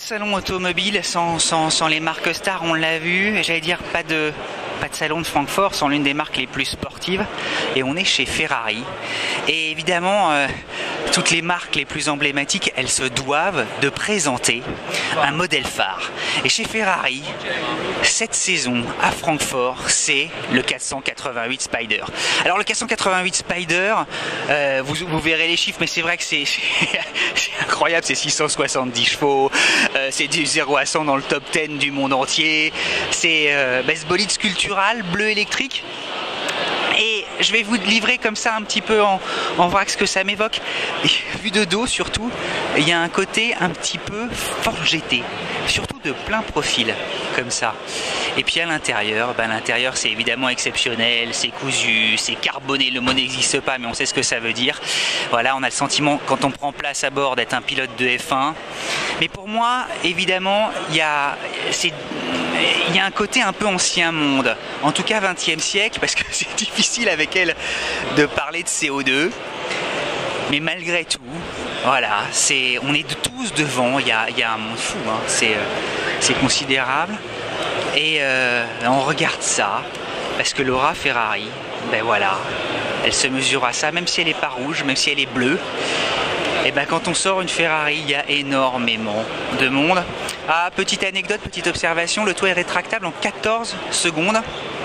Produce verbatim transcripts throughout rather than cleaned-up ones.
salon automobile sans, sans, sans les marques stars, on l'a vu, et j'allais dire pas de, pas de salon de Francfort sans l'une des marques les plus sportives, et on est chez Ferrari. Et évidemment, euh, toutes les marques les plus emblématiques, elles se doivent de présenter un modèle phare. Et chez Ferrari, cette saison à Francfort, c'est le quatre cent quatre-vingt-huit Spider. Alors le quatre cent quatre-vingt-huit Spider, euh, vous, vous verrez les chiffres, mais c'est vrai que c'est incroyable, c'est six cent soixante-dix chevaux, euh, c'est du zéro à cent dans le top dix du monde entier, c'est euh, bah, ce bolide sculptural bleu électrique. Et je vais vous livrer comme ça un petit peu en, en vrac ce que ça m'évoque. Vu de dos surtout, il y a un côté un petit peu Ford G T, surtout de plein profil, comme ça. Et puis à l'intérieur, ben l'intérieur c'est évidemment exceptionnel, c'est cousu, c'est carboné, le mot n'existe pas mais on sait ce que ça veut dire. Voilà, on a le sentiment quand on prend place à bord d'être un pilote de F un. Mais pour moi, évidemment, il y a, c'est, il y a un côté un peu ancien monde, en tout cas vingtième siècle, parce que c'est difficile avec elle de parler de C O deux. Mais malgré tout, voilà, c'est, on est tous devant, il y a, il y a un monde fou, hein, c'est, c'est considérable. Et euh, on regarde ça, parce que Laura Ferrari, ben voilà, elle se mesure à ça, même si elle n'est pas rouge, même si elle est bleue. Et ben quand on sort une Ferrari, il y a énormément de monde. Ah, petite anecdote, petite observation, le toit est rétractable en quatorze secondes.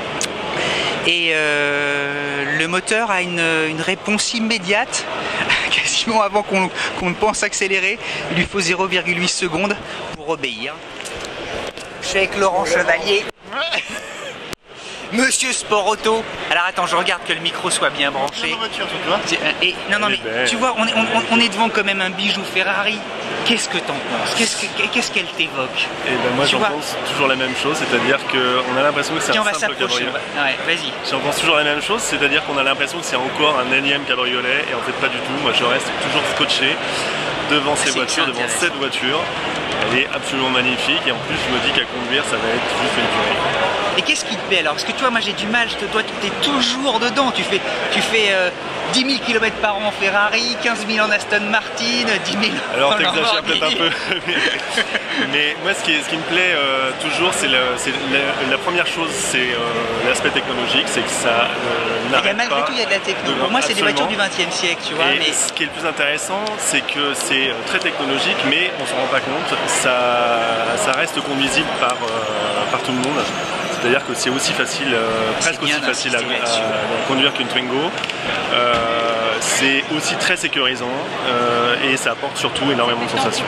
Et euh, le moteur a une, une réponse immédiate, quasiment avant qu'on qu'on ne pense accélérer. Il lui faut zéro virgule huit secondes pour obéir. Je suis avec Laurent Chevalier. Monsieur Sport Auto. Alors attends, je regarde que le micro soit bien branché. Voiture, tu vois. Et, non, non, mais tu vois, on est, on, on est devant quand même un bijou Ferrari. Qu'est-ce que t'en penses? Qu'est-ce que, qu'est-ce qu'elle t'évoque? Et ben moi j'en pense toujours la même chose, c'est-à-dire qu'on a l'impression que c'est un simple cabriolet. Ouais, vas-y. J'en pense toujours la même chose, c'est-à-dire qu'on a l'impression que c'est encore un énième cabriolet, et en fait pas du tout. Moi je reste toujours scotché devant ces voitures, devant cette voiture. Elle est absolument magnifique, et en plus je me dis qu'à conduire ça va être juste une tuerie. Et qu'est-ce qui te plaît alors? Parce que tu vois, moi j'ai du mal, je te dois, tu es toujours dedans. Tu fais, tu fais euh, dix mille kilomètres par an en Ferrari, quinze mille en Aston Martin, dix mille alors, en Lamborghini. Alors t'exagères peut-être un peu. mais, mais moi ce qui, ce qui me plaît euh, toujours, c'est la, la première chose, c'est euh, l'aspect technologique, c'est que ça euh, n'arrête pas. Malgré tout, il y a de la techno. Pour moi, c'est des voitures du vingtième siècle, tu vois. Et mais... ce qui est le plus intéressant, c'est que c'est très technologique, mais on s'en rend pas compte. Ça, ça reste conduisible par, euh, par tout le monde. C'est-à-dire que c'est aussi facile, euh, presque aussi facile à, à, à conduire qu'une Twingo. Euh, c'est aussi très sécurisant euh, et ça apporte surtout énormément de sensations.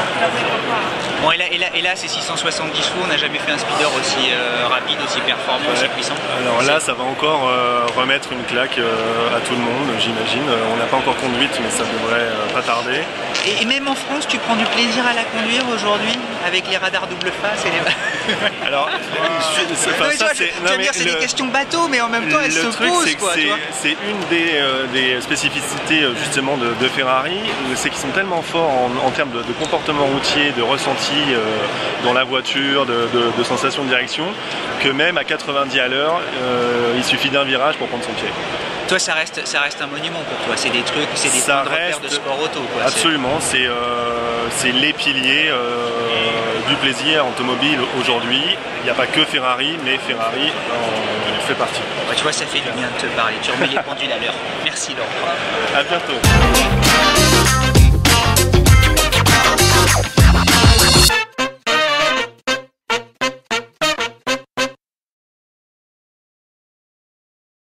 Bon, et là, et là, et là c'est six cent soixante-dix chevaux, on n'a jamais fait un speeder aussi euh, rapide, aussi performant, ouais. Aussi puissant. Alors là, ça va encore euh, remettre une claque euh, à tout le monde, j'imagine. Euh, on n'a pas encore conduite, mais ça devrait euh, pas tarder. Et, et même en France, tu prends du plaisir à la conduire aujourd'hui, avec les radars double face et les... Alors, je, c'est, enfin, ça, c'est, tu vas dire c'est des questions bateau, mais en même temps elles se truc, posent quoi. C'est une des, euh, des spécificités justement de, de Ferrari, c'est qu'ils sont tellement forts en, en termes de, de comportement routier, de ressenti euh, dans la voiture, de, de, de sensation de direction, que même à quatre-vingt-dix à l'heure, euh, il suffit d'un virage pour prendre son pied. Toi, ça reste, ça reste un monument pour toi, c'est des trucs, c'est des points de repère de sport auto. Quoi. Absolument, c'est euh, les piliers euh, du plaisir automobile aujourd'hui. Il n'y a pas que Ferrari, mais Ferrari en fait partie. Ouais, tu vois, ça fait du bien de te parler, tu remets les pendules à l'heure. Merci Laurent. À bientôt.